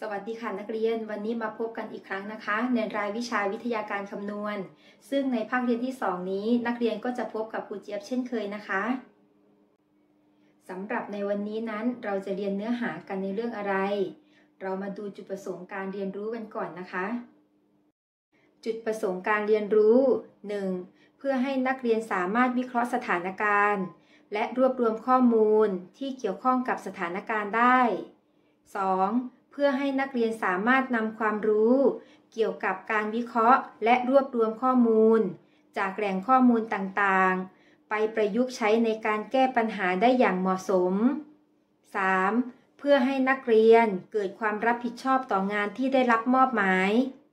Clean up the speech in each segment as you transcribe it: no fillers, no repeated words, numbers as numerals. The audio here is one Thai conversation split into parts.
สวัสดีค่ะนักเรียนวันนี้มาพบกันอีกครั้งนะคะในรายวิชาวิทยาการคำนวณซึ่งในภาคเรียนที่2นี้นักเรียนก็จะพบกับครูเจี๊ยบเช่นเคยนะคะสำหรับในวันนี้นั้นเราจะเรียนเนื้อหากันในเรื่องอะไรเรามาดูจุดประสงค์การเรียนรู้กันก่อนนะคะจุดประสงค์การเรียนรู้ 1. เพื่อให้นักเรียนสามารถวิเคราะห์สถานการณ์และรวบรวมข้อมูลที่เกี่ยวข้องกับสถานการณ์ได้ 2. เพื่อให้นักเรียนสามารถนำความรู้เกี่ยวกับการวิเคราะห์และรวบรวมข้อมูลจากแหล่งข้อมูลต่างๆไปประยุกต์ใช้ในการแก้ปัญหาได้อย่างเหมาะสม 3. เพื่อให้นักเรียนเกิดความรับผิดชอบต่องานที่ได้รับมอบหมาย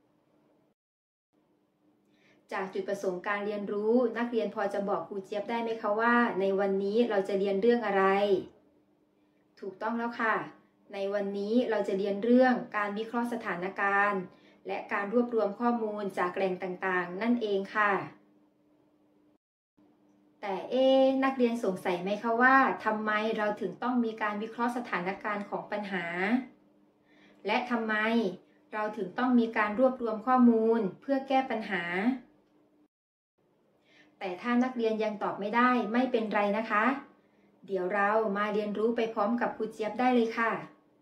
จากจุดประสงค์การเรียนรู้นักเรียนพอจะบอกครูเจี๊ยบได้ไหมคะว่าในวันนี้เราจะเรียนเรื่องอะไรถูกต้องแล้วค่ะในวันนี้เราจะเรียนเรื่องการวิเคราะห์สถานการณ์และการรวบรวมข้อมูลจากแหล่งต่างๆนั่นเองค่ะแต่นักเรียนสงสัยไหมคะว่าทำไมเราถึงต้องมีการวิเคราะห์สถานการณ์ของปัญหาและทำไมเราถึงต้องมีการรวบรวมข้อมูลเพื่อแก้ปัญหาแต่ถ้านักเรียนยังตอบไม่ได้ไม่เป็นไรนะคะเดี๋ยวเรามาเรียนรู้ไปพร้อมกับครูเจี๊ยบได้เลยค่ะ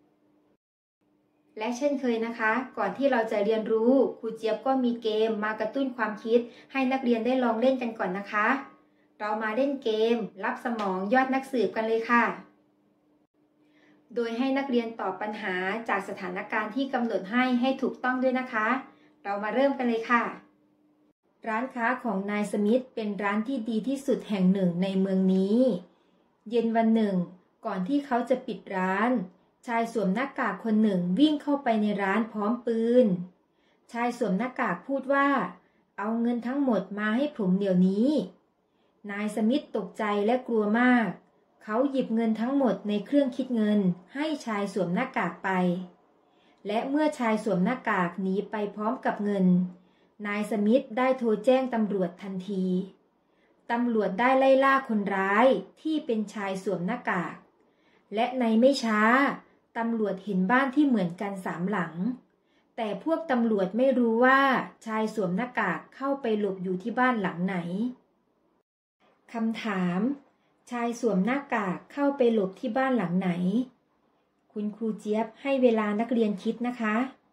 และเช่นเคยนะคะก่อนที่เราจะเรียนรู้ครูเจี๊ยบก็มีเกมมากระตุ้นความคิดให้นักเรียนได้ลองเล่นกันก่อนนะคะเรามาเล่นเกมลับสมองยอดนักสืบกันเลยค่ะโดยให้นักเรียนตอบปัญหาจากสถานการณ์ที่กำหนดให้ถูกต้องด้วยนะคะเรามาเริ่มกันเลยค่ะร้านค้าของนายสมิธเป็นร้านที่ดีที่สุดแห่งหนึ่งในเมืองนี้เย็นวันหนึ่งก่อนที่เขาจะปิดร้านชายสวมหน้ากากคนหนึ่งวิ่งเข้าไปในร้านพร้อมปืนชายสวมหน้ากากพูดว่าเอาเงินทั้งหมดมาให้ผมเดี๋ยวนี้นายสมิธตกใจและกลัวมากเขาหยิบเงินทั้งหมดในเครื่องคิดเงินให้ชายสวมหน้ากากไปและเมื่อชายสวมหน้ากากหนีไปพร้อมกับเงินนายสมิธได้โทรแจ้งตำรวจทันทีตำรวจได้ไล่ล่าคนร้ายที่เป็นชายสวมหน้ากากและในไม่ช้าตำรวจเห็นบ้านที่เหมือนกัน3 หลังแต่พวกตำรวจไม่รู้ว่าชายสวมหน้ากากเข้าไปหลบอยู่ที่บ้านหลังไหนคำถามชายสวมหน้ากากเข้าไปหลบที่บ้านหลังไหนคุณครูเจี๊ยบให้เวลานักเรียนคิดนะคะ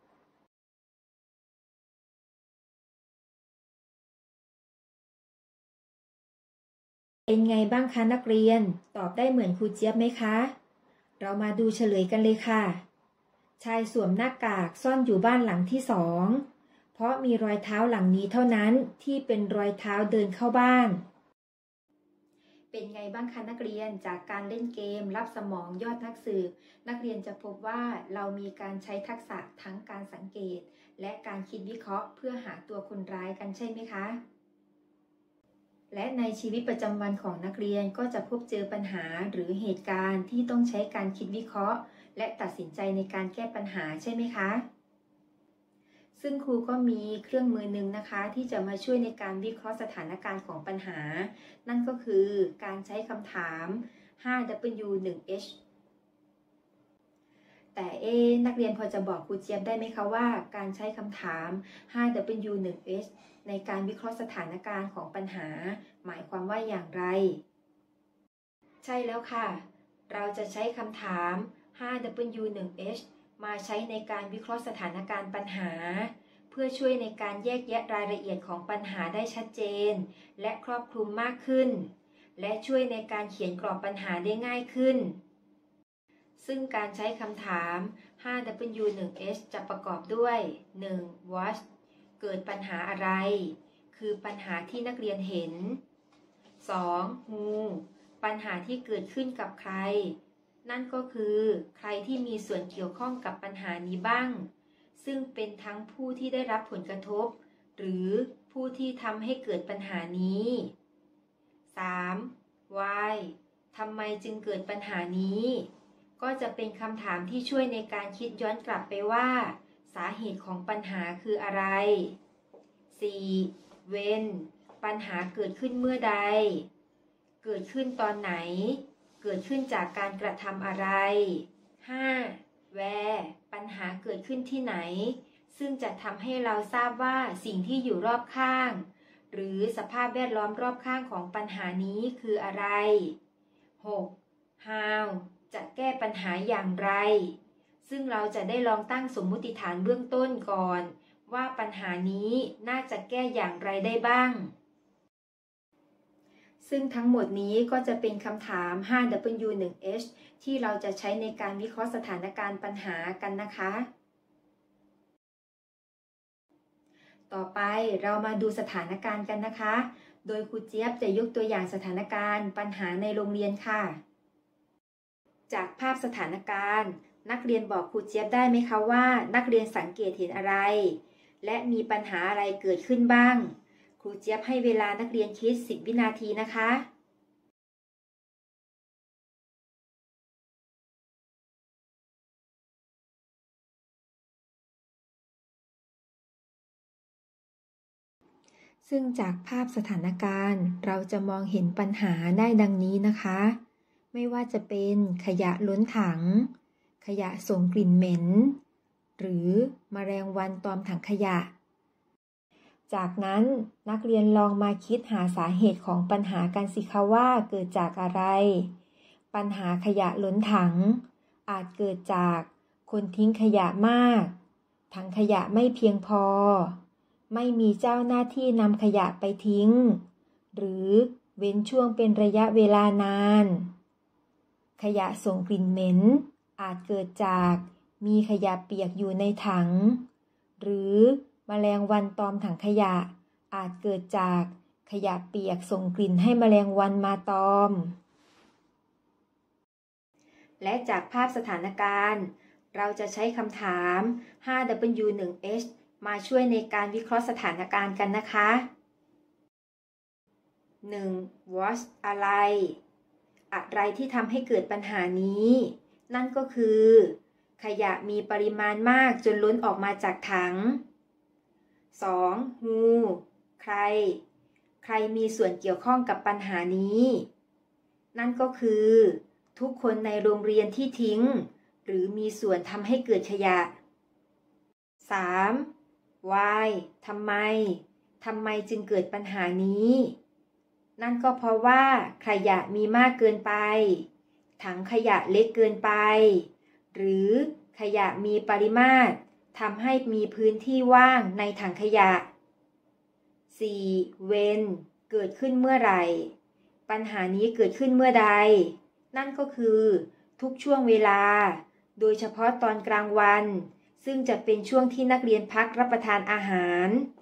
เป็นไงบ้างคะนักเรียนตอบได้เหมือนครูเจี๊ยบไหมคะเรามาดูเฉลยกันเลยค่ะชายสวมหน้ากากซ่อนอยู่บ้านหลังที่2เพราะมีรอยเท้าหลังนี้เท่านั้นที่เป็นรอยเท้าเดินเข้าบ้านเป็นไงบ้างคะนักเรียนจากการเล่นเกมลับสมองยอดนักสืบนักเรียนจะพบว่าเรามีการใช้ทักษะทั้งการสังเกตและการคิดวิเคราะห์เพื่อหาตัวคนร้ายกันใช่ไหมคะและในชีวิตประจำวันของนักเรียนก็จะพบเจอปัญหาหรือเหตุการณ์ที่ต้องใช้การคิดวิเคราะห์และตัดสินใจในการแก้ปัญหาใช่ไหมคะซึ่งครูก็มีเครื่องมือหนึ่งนะคะที่จะมาช่วยในการวิเคราะห์สถานการณ์ของปัญหานั่นก็คือการใช้คำถาม 5W1H แต่นักเรียนพอจะบอกครูเจี๊ยบได้ไหมคะว่าการใช้คำถาม 5W1H ในการวิเคราะห์สถานการณ์ของปัญหาหมายความว่าอย่างไรใช่แล้วค่ะเราจะใช้คำถาม 5W1H มาใช้ในการวิเคราะห์สถานการณ์ปัญหาเพื่อช่วยในการแยกแยะรายละเอียดของปัญหาได้ชัดเจนและครอบคลุมมากขึ้นและช่วยในการเขียนกรอบปัญหาได้ง่ายขึ้นซึ่งการใช้คำถาม 5W1H จะประกอบด้วย 1. What เกิดปัญหาอะไรคือปัญหาที่นักเรียนเห็น 2. Who ปัญหาที่เกิดขึ้นกับใครนั่นก็คือใครที่มีส่วนเกี่ยวข้องกับปัญหานี้บ้างซึ่งเป็นทั้งผู้ที่ได้รับผลกระทบหรือผู้ที่ทำให้เกิดปัญหานี้ 3. Why ทำไมจึงเกิดปัญหานี้ก็จะเป็นคำถามที่ช่วยในการคิดย้อนกลับไปว่าสาเหตุของปัญหาคืออะไร 4. When ปัญหาเกิดขึ้นเมื่อใดเกิดขึ้นตอนไหนเกิดขึ้นจากการกระทำอะไร 5. Where ปัญหาเกิดขึ้นที่ไหนซึ่งจะทำให้เราทราบว่าสิ่งที่อยู่รอบข้างหรือสภาพแวดล้อมรอบข้างของปัญหานี้คืออะไร 6. How จะแก้ปัญหาอย่างไรซึ่งเราจะได้ลองตั้งสมมุติฐานเบื้องต้นก่อนว่าปัญหานี้น่าจะแก้อย่างไรได้บ้างซึ่งทั้งหมดนี้ก็จะเป็นคำถาม 5W1H ที่เราจะใช้ในการวิเคราะห์สถานการณ์ปัญหากันนะคะต่อไปเรามาดูสถานการณ์กันนะคะโดยครูเจี๊ยบจะยกตัวอย่างสถานการณ์ปัญหาในโรงเรียนค่ะจากภาพสถานการณ์นักเรียนบอกครูเจี๊ยบได้ไหมคะว่านักเรียนสังเกตเห็นอะไรและมีปัญหาอะไรเกิดขึ้นบ้างครูเจี๊ยบให้เวลานักเรียนคิด10 วินาทีนะคะซึ่งจากภาพสถานการณ์เราจะมองเห็นปัญหาได้ดังนี้นะคะไม่ว่าจะเป็นขยะล้นถังขยะส่งกลิ่นเหม็นหรือแมลงวันตอมถังขยะจากนั้นนักเรียนลองมาคิดหาสาเหตุของปัญหากันสิคะว่าเกิดจากอะไรปัญหาขยะล้นถังอาจเกิดจากคนทิ้งขยะมากถังขยะไม่เพียงพอไม่มีเจ้าหน้าที่นำขยะไปทิ้งหรือเว้นช่วงเป็นระยะเวลานานขยะส่งกลิ่นเหม็นอาจเกิดจากมีขยะเปียกอยู่ในถังหรือแมลงวันตอมถังขยะอาจเกิดจากขยะเปียกส่งกลิ่นให้แมลงวันมาตอมและจากภาพสถานการณ์เราจะใช้คำถาม 5W1H มาช่วยในการวิเคราะห์สถานการณ์กันนะคะ 1. What อะไรที่ทำให้เกิดปัญหานี้นั่นก็คือขยะมีปริมาณมากจนล้นออกมาจากถัง 2. Who ใครมีส่วนเกี่ยวข้องกับปัญหานี้นั่นก็คือทุกคนในโรงเรียนที่ทิ้งหรือมีส่วนทำให้เกิดขยะ 3. Why ทำไมจึงเกิดปัญหานี้นั่นก็เพราะว่าขยะมีมากเกินไปถังขยะเล็กเกินไปหรือขยะมีปริมาตรทำให้มีพื้นที่ว่างในถังขยะ 4. When เกิดขึ้นเมื่อไหร่ปัญหานี้เกิดขึ้นเมื่อใดนั่นก็คือทุกช่วงเวลาโดยเฉพาะตอนกลางวันซึ่งจะเป็นช่วงที่นักเรียนพักรับประทานอาหาร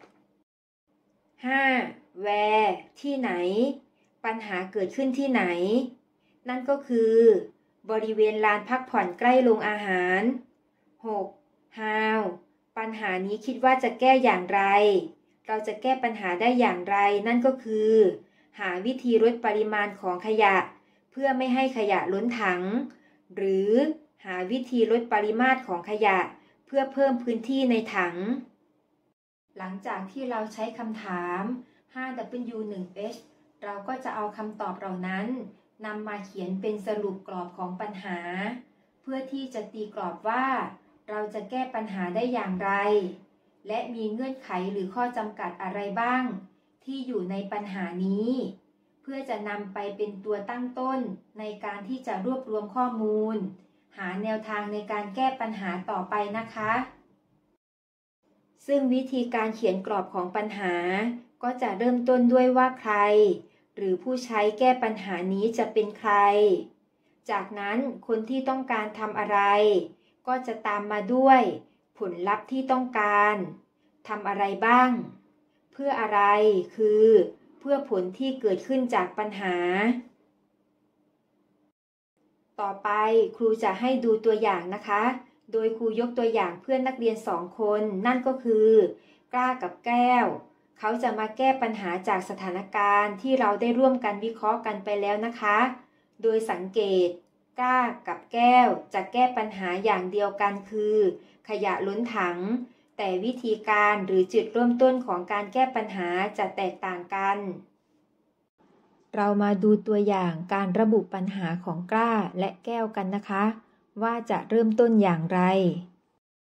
5. Where ที่ไหนปัญหาเกิดขึ้นที่ไหนนั่นก็คือบริเวณลานพักผ่อนใกล้โรงอาหาร 6. How ปัญหานี้คิดว่าจะแก้อย่างไรเราจะแก้ปัญหาได้อย่างไรนั่นก็คือหาวิธีลดปริมาณของขยะเพื่อไม่ให้ขยะล้นถังหรือหาวิธีลดปริมาตรของขยะเพื่อเพิ่มพื้นที่ในถังหลังจากที่เราใช้คำถาม 5W1H เราก็จะเอาคำตอบเหล่านั้นนำมาเขียนเป็นสรุปกรอบของปัญหาเพื่อที่จะตีกรอบว่าเราจะแก้ปัญหาได้อย่างไรและมีเงื่อนไขหรือข้อจำกัดอะไรบ้างที่อยู่ในปัญหานี้เพื่อจะนำไปเป็นตัวตั้งต้นในการที่จะรวบรวมข้อมูลหาแนวทางในการแก้ปัญหาต่อไปนะคะซึ่งวิธีการเขียนกรอบของปัญหาก็จะเริ่มต้นด้วยว่าใครหรือผู้ใช้แก้ปัญหานี้จะเป็นใครจากนั้นคนที่ต้องการทำอะไรก็จะตามมาด้วยผลลัพธ์ที่ต้องการทำอะไรบ้างเพื่ออะไรคือเพื่อผลที่เกิดขึ้นจากปัญหาต่อไปครูจะให้ดูตัวอย่างนะคะโดยครูยกตัวอย่างเพื่อนนักเรียน2 คนนั่นก็คือกล้ากับแก้วเขาจะมาแก้ปัญหาจากสถานการณ์ที่เราได้ร่วมกันวิเคราะห์กันไปแล้วนะคะโดยสังเกตกล้ากับแก้วจะแก้ปัญหาอย่างเดียวกันคือขยะล้นถังแต่วิธีการหรือจุดเริ่มต้นของการแก้ปัญหาจะแตกต่างกันเรามาดูตัวอย่างการระบุปัญหาของกล้าและแก้วกันนะคะว่าจะเริ่มต้นอย่างไร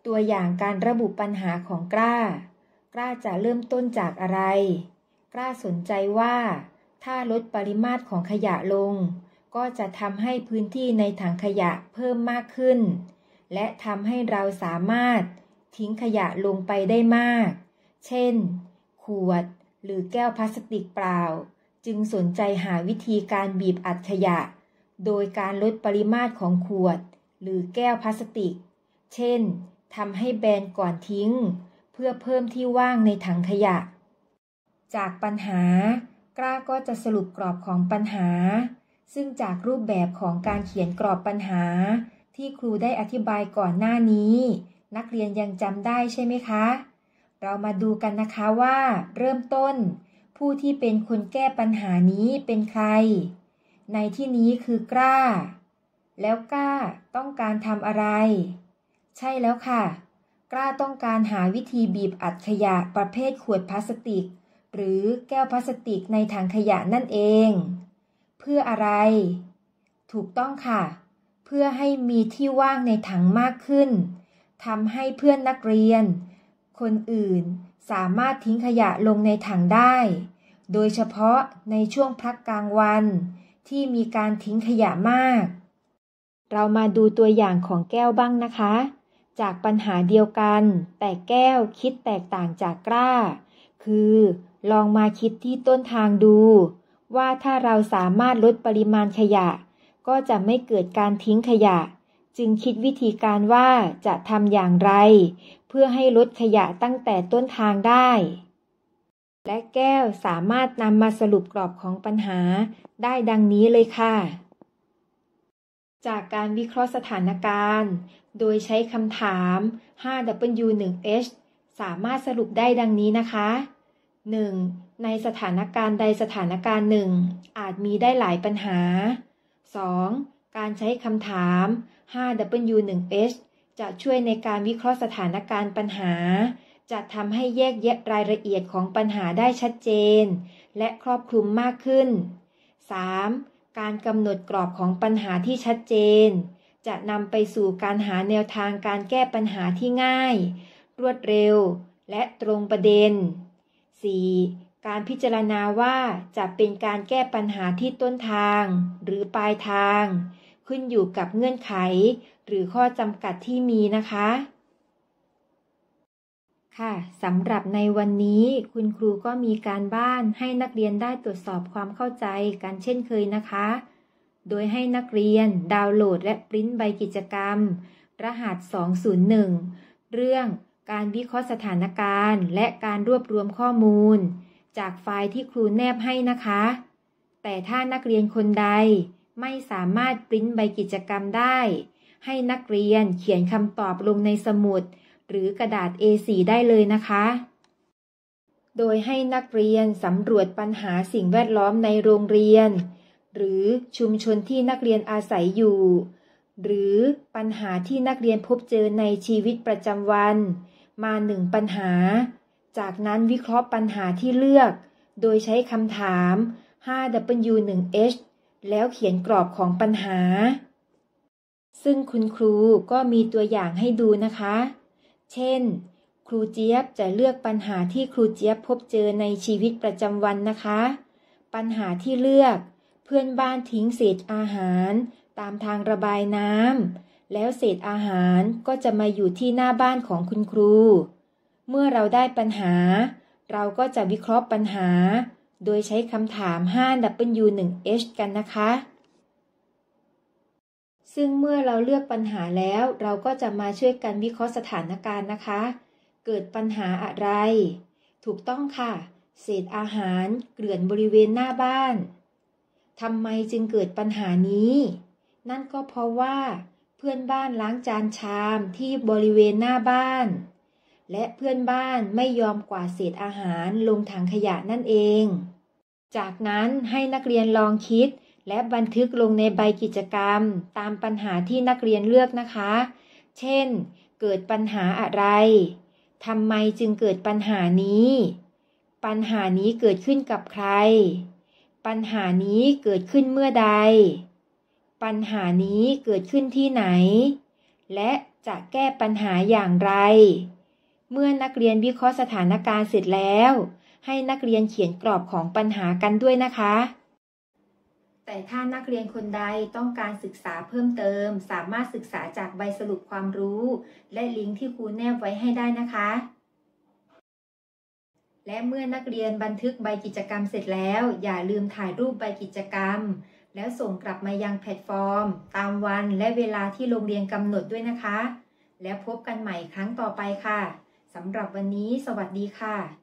ตัวอย่างการระบุปัญหาของกล้าจะเริ่มต้นจากอะไร กล้าสนใจว่าถ้าลดปริมาตรของขยะลงก็จะทำให้พื้นที่ในถังขยะเพิ่มมากขึ้นและทำให้เราสามารถทิ้งขยะลงไปได้มากเช่นขวดหรือแก้วพลาสติกเปล่าจึงสนใจหาวิธีการบีบอัดขยะโดยการลดปริมาตรของขวดหรือแก้วพลาสติกเช่นทำให้แบนก่อนทิ้งเพื่อเพิ่มที่ว่างในถังขยะจากปัญหากล้าก็จะสรุปกรอบของปัญหาซึ่งจากรูปแบบของการเขียนกรอบปัญหาที่ครูได้อธิบายก่อนหน้านี้นักเรียนยังจำได้ใช่ไหมคะเรามาดูกันนะคะว่าเริ่มต้นผู้ที่เป็นคนแก้ปัญหานี้เป็นใครในที่นี้คือกล้าแล้วกล้าต้องการทำอะไรใช่แล้วค่ะกล้าต้องการหาวิธีบีบอัดขยะประเภทขวดพลาสติกหรือแก้วพลาสติกในถังขยะนั่นเองเพื่ออะไรถูกต้องค่ะเพื่อให้มีที่ว่างในถังมากขึ้นทำให้เพื่อนนักเรียนคนอื่นสามารถทิ้งขยะลงในถังได้โดยเฉพาะในช่วงพักกลางวันที่มีการทิ้งขยะมากเรามาดูตัวอย่างของแก้วบ้างนะคะจากปัญหาเดียวกันแต่แก้วคิดแตกต่างจากกล้าคือลองมาคิดที่ต้นทางดูว่าถ้าเราสามารถลดปริมาณขยะก็จะไม่เกิดการทิ้งขยะจึงคิดวิธีการว่าจะทำอย่างไรเพื่อให้ลดขยะตั้งแต่ต้นทางได้และแก้วสามารถนำมาสรุปกรอบของปัญหาได้ดังนี้เลยค่ะจากการวิเคราะห์สถานการณ์โดยใช้คำถาม 5W1H สามารถสรุปได้ดังนี้นะคะ 1. ในสถานการณ์ใดสถานการณ์หนึ่งอาจมีได้หลายปัญหา 2. การใช้คำถาม 5W1H จะช่วยในการวิเคราะห์สถานการณ์ปัญหาจะทำให้แยกแยะรายละเอียดของปัญหาได้ชัดเจนและครอบคลุมมากขึ้น 3. การกำหนดกรอบของปัญหาที่ชัดเจนจะนำไปสู่การหาแนวทางการแก้ปัญหาที่ง่ายรวดเร็วและตรงประเด็น 4. การพิจารณาว่าจะเป็นการแก้ปัญหาที่ต้นทางหรือปลายทางขึ้นอยู่กับเงื่อนไขหรือข้อจำกัดที่มีนะคะค่ะสำหรับในวันนี้คุณครูก็มีการบ้านให้นักเรียนได้ตรวจสอบความเข้าใจกันเช่นเคยนะคะโดยให้นักเรียนดาวน์โหลดและปริ้นใบกิจกรรมรหัส201เรื่องการวิเคราะห์สถานการณ์และการรวบรวมข้อมูลจากไฟล์ที่ครูแนบให้นะคะแต่ถ้านักเรียนคนใดไม่สามารถปริ้นใบกิจกรรมได้ให้นักเรียนเขียนคำตอบลงในสมุดหรือกระดาษ A4 ได้เลยนะคะโดยให้นักเรียนสำรวจปัญหาสิ่งแวดล้อมในโรงเรียนหรือชุมชนที่นักเรียนอาศัยอยู่หรือปัญหาที่นักเรียนพบเจอในชีวิตประจำวันมา1ปัญหาจากนั้นวิเคราะห์ปัญหาที่เลือกโดยใช้คำถาม 5W1H แล้วเขียนกรอบของปัญหาซึ่งคุณครูก็มีตัวอย่างให้ดูนะคะเช่นครูเจี๊ยบจะเลือกปัญหาที่ครูเจี๊ยบพบเจอในชีวิตประจำวันนะคะปัญหาที่เลือกเพื่อนบ้านทิ้งเศษอาหารตามทางระบายน้ำแล้วเศษอาหารก็จะมาอยู่ที่หน้าบ้านของคุณครูเมื่อเราได้ปัญหาเราก็จะวิเคราะห์ปัญหาโดยใช้คำถาม 5W1H กันนะคะซึ่งเมื่อเราเลือกปัญหาแล้วเราก็จะมาช่วยกันวิเคราะห์สถานการณ์นะคะเกิดปัญหาอะไรถูกต้องค่ะเศษอาหารเกลื่อนบริเวณหน้าบ้านทำไมจึงเกิดปัญหานี้นั่นก็เพราะว่าเพื่อนบ้านล้างจานชามที่บริเวณหน้าบ้านและเพื่อนบ้านไม่ยอมกวาดเศษอาหารลงถังขยะนั่นเองจากนั้นให้นักเรียนลองคิดและบันทึกลงในใบกิจกรรมตามปัญหาที่นักเรียนเลือกนะคะเช่นเกิดปัญหาอะไรทำไมจึงเกิดปัญหานี้ปัญหานี้เกิดขึ้นกับใครปัญหานี้เกิดขึ้นเมื่อใดปัญหานี้เกิดขึ้นที่ไหนและจะแก้ปัญหาอย่างไรเมื่อนักเรียนวิเคราะห์สถานการณ์เสร็จแล้วให้นักเรียนเขียนกรอบของปัญหากันด้วยนะคะแต่ถ้านักเรียนคนใดต้องการศึกษาเพิ่มเติมสามารถศึกษาจากใบสรุปความรู้และลิงก์ที่ครูแนบไว้ให้ได้นะคะและเมื่อนักเรียนบันทึกใบกิจกรรมเสร็จแล้วอย่าลืมถ่ายรูปใบกิจกรรมแล้วส่งกลับมายังแพลตฟอร์มตามวันและเวลาที่โรงเรียนกำหนดด้วยนะคะแล้วพบกันใหม่ครั้งต่อไปค่ะสำหรับวันนี้สวัสดีค่ะ